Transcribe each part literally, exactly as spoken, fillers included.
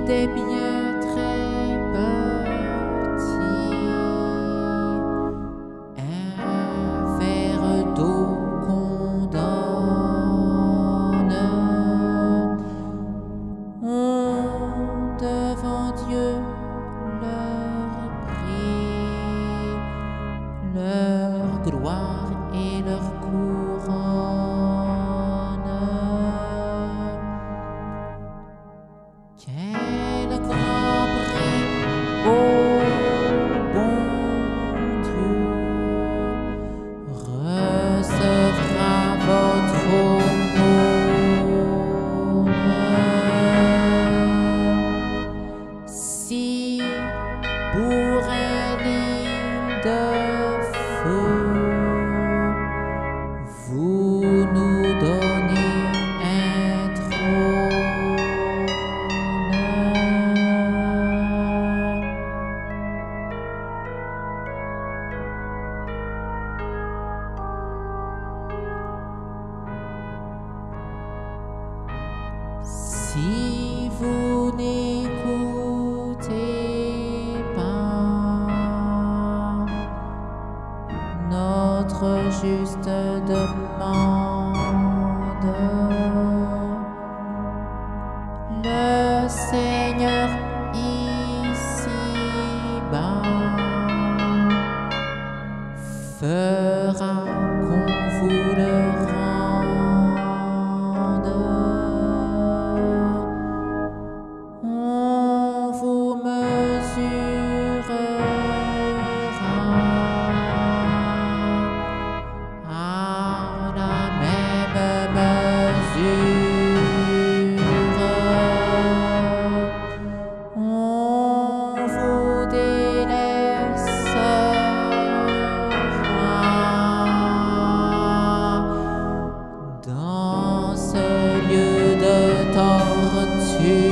des biens très petits, un verre d'eau qu'on donne, ont devant Dieu leur prix, leur gloire et leur couronne. Quel grand prix, ô bon Dieu, recevra votre aumône. Si pour un lit de feu vous nous donnez un trône, si vous n'écoutez pas notre juste demande, le Seigneur ici-bas fera qu'on vous le rende. On vous mesurera à la même mesure. On vous délaissera dans ce lieu de torture.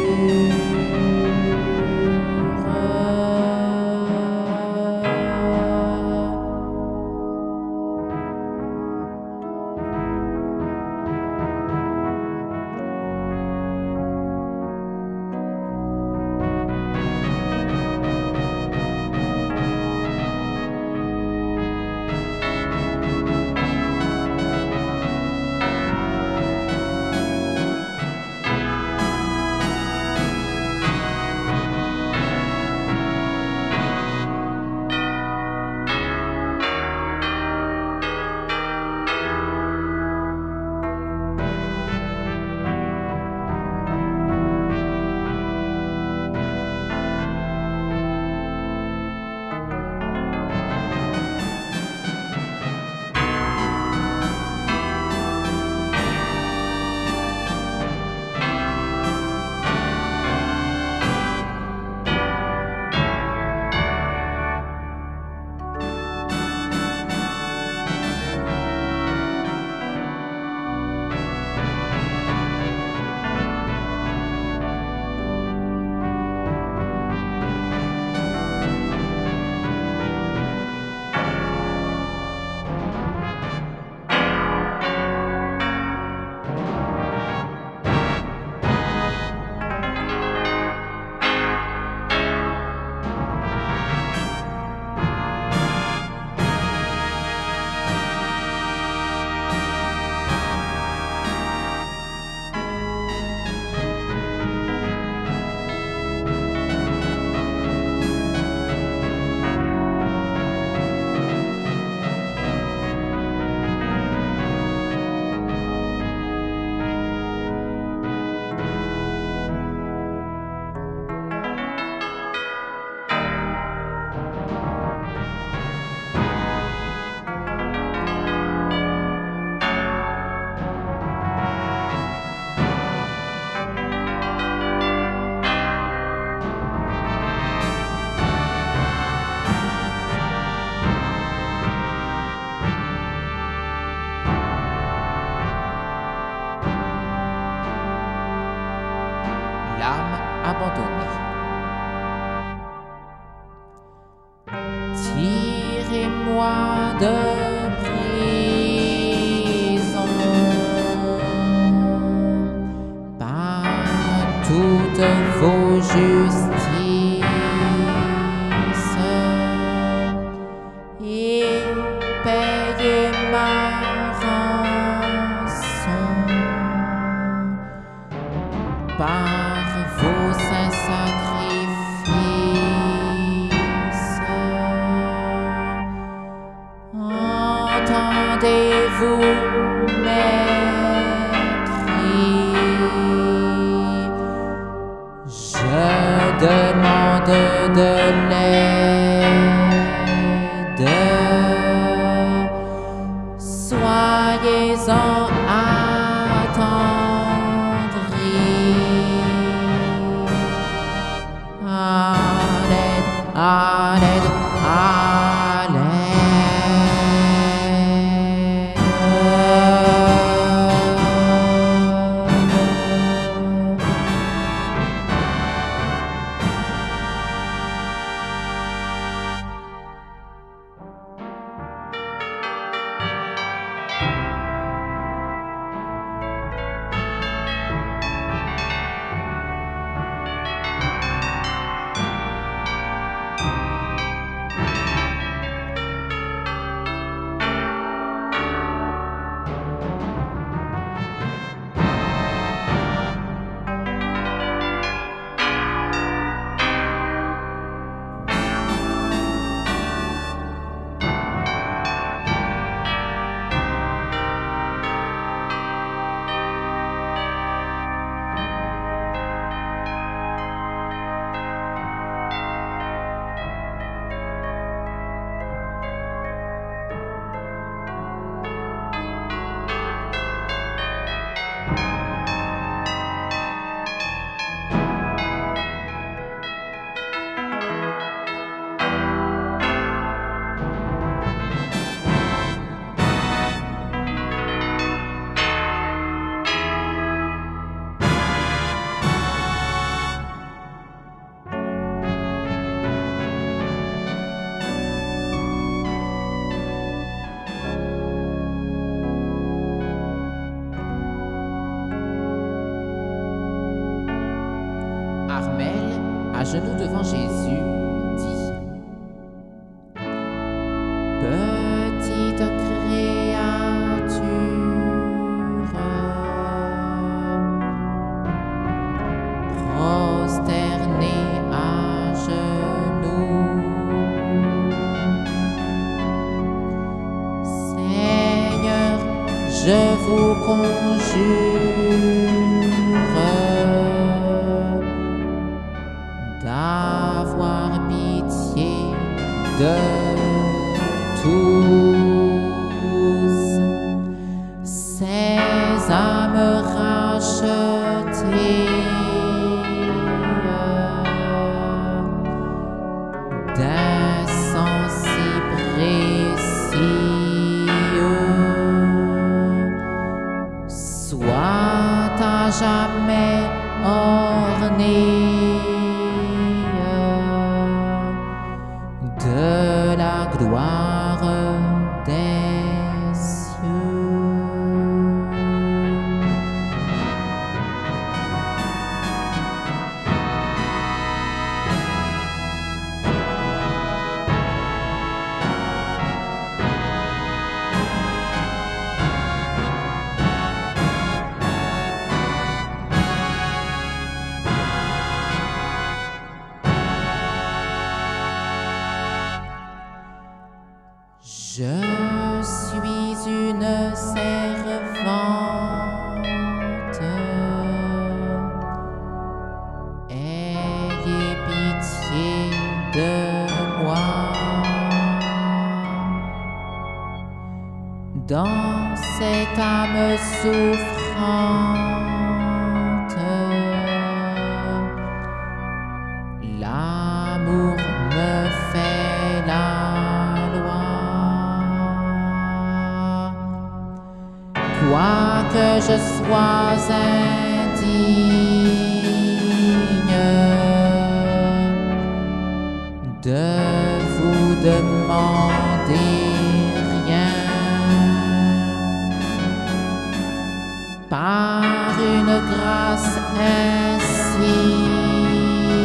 L'âme abandonnée. Tirez-moi de prison par toutes vos justice et payez ma rançon par vos saints sacrifices. Entendez-vous mes cris? Je demande de l'aide. Soyez-en attendris. À l'aide, à l'aide, à Armelle, à genoux devant Jésus, dit: Petite créature, prosternée à genoux, Seigneur, je vous conjure d'avoir pitié de tous ces âmes rachetées d'un sang si précieux, soit à jamais ornées de la gloire des cieux. Je suis une servante, ayez pitié de moi. Dans cette âme souffrante, l'amour me fait la quoique je sois indigne de vous demander rien, par une grâce insigne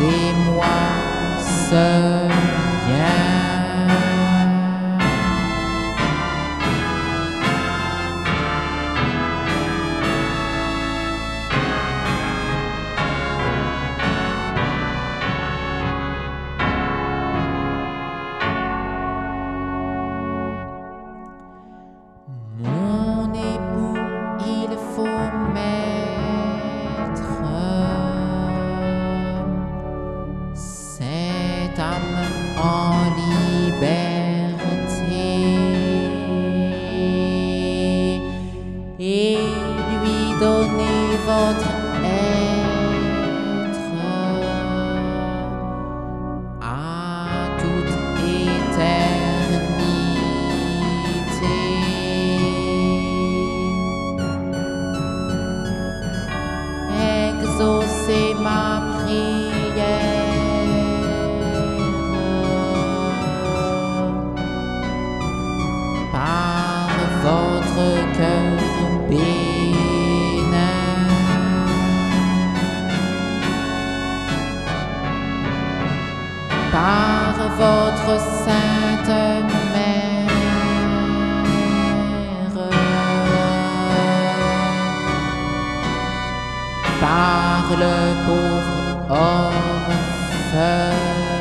Gardez-moi ce lien. Mon époux, il faut mettre cette âme en liberté et lui donner votre être à toute éternité. Exaucez ma prière par votre cœur bénin, par votre sainte mère, par le pauvre orphelin.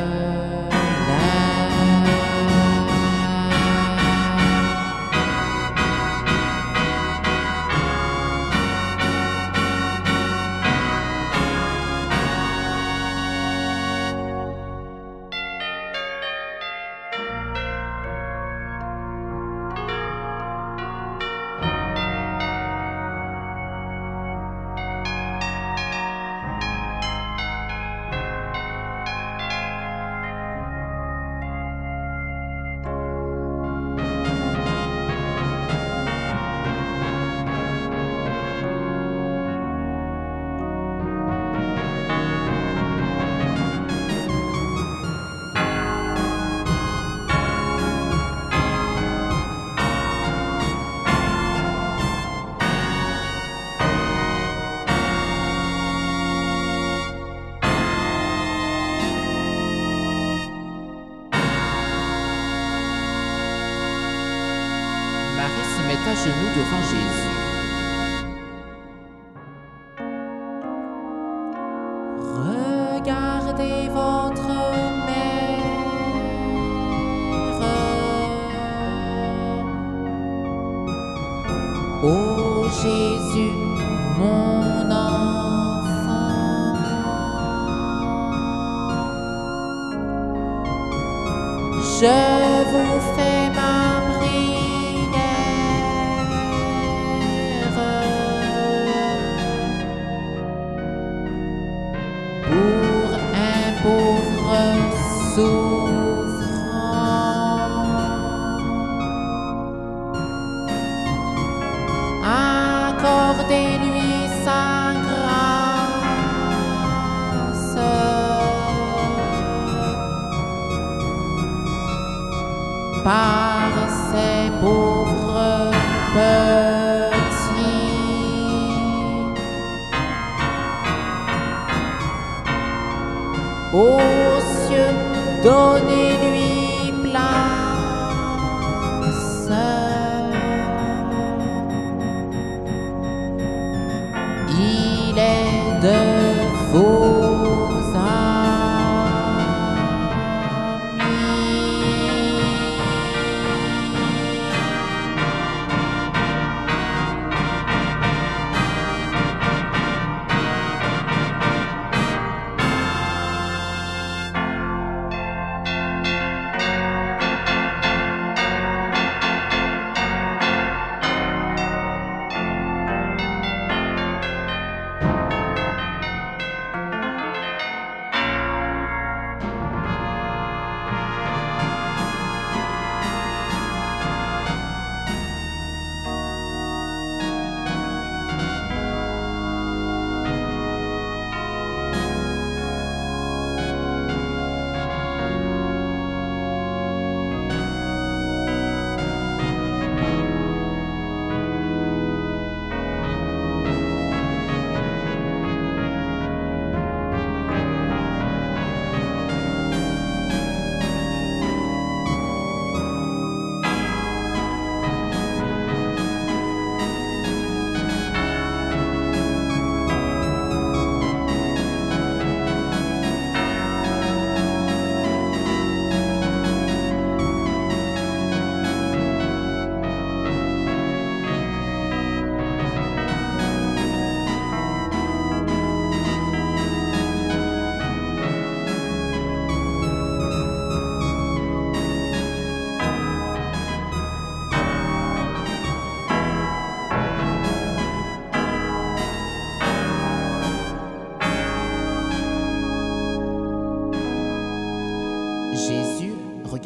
Marie se met à genoux devant Jésus. Regardez votre mère. Ô Jésus, mon enfant, je vous fais ma pour un pauvre souffrant. Accordez-lui sa grâce par ses pauvres petits. Aux cieux, donnez-lui place. Il est de vos amis.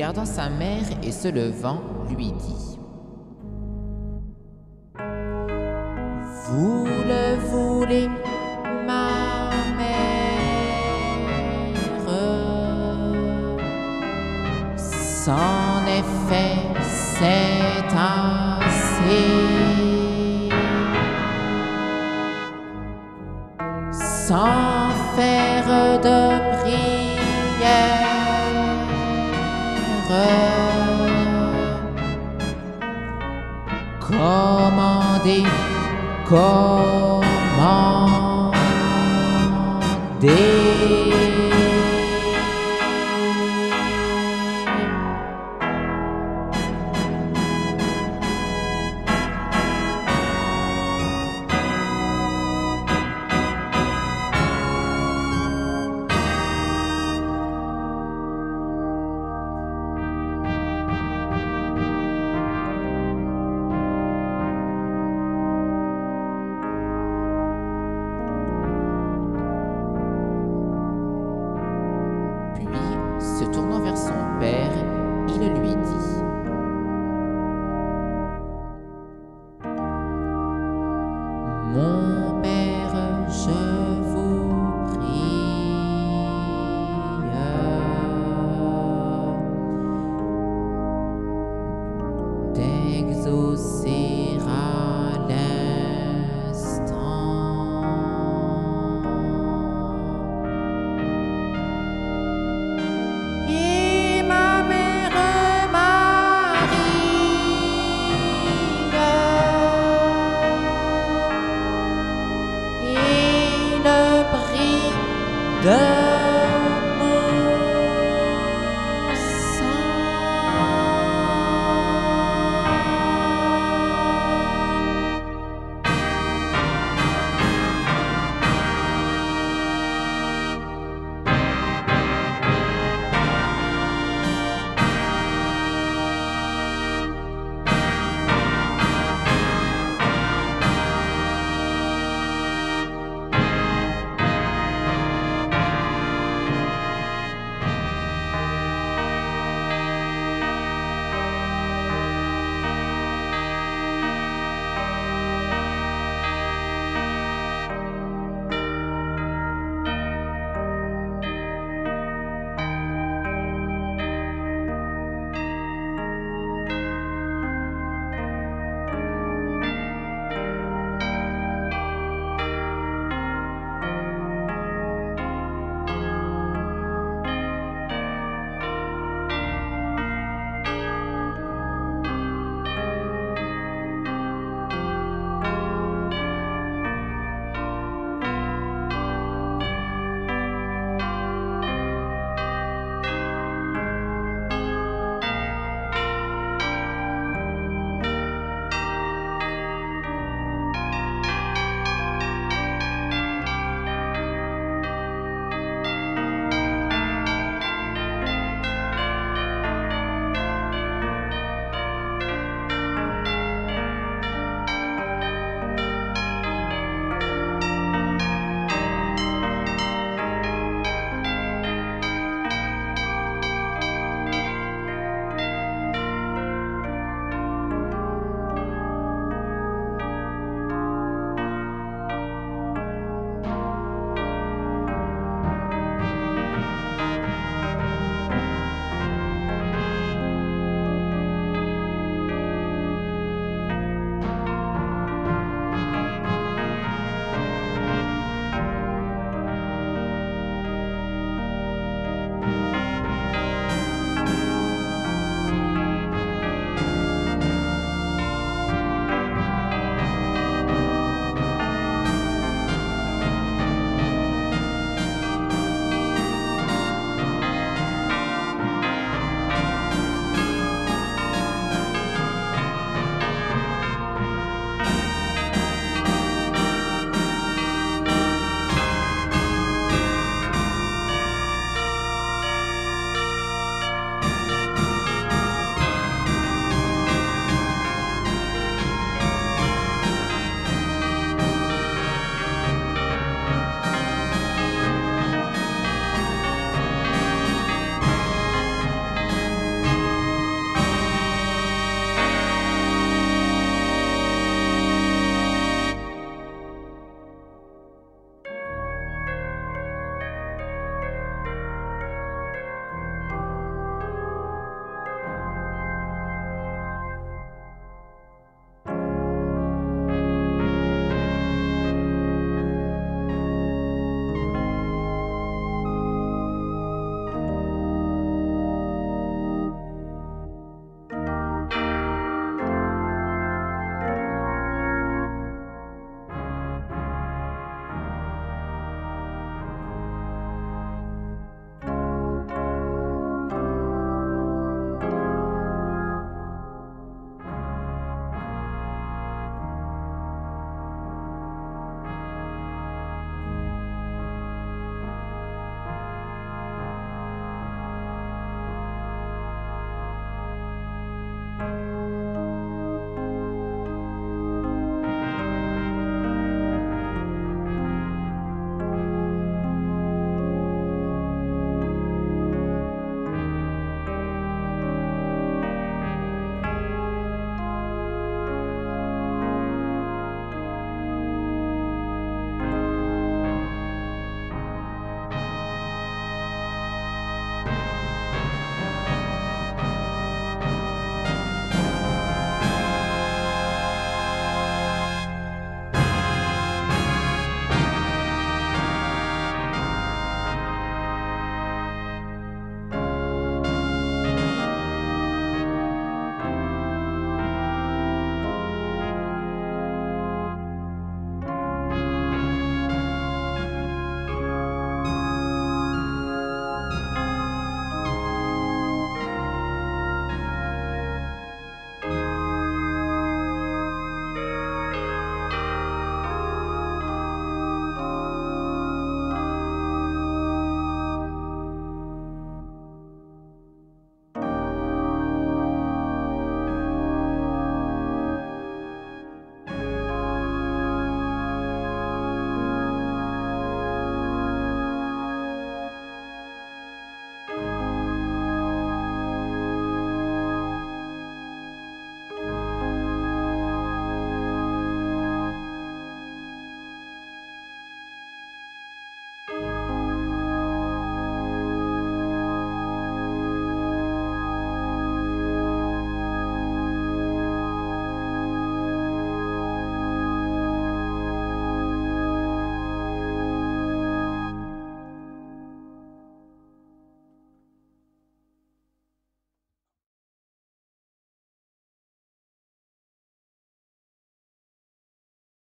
regardant sa mère et se levant, lui dit: Vous le voulez, ma mère? C'en est fait, c'est assez. Sans faire de prière, commandez, commandez. Se tournant vers son père, il lui dit: Mon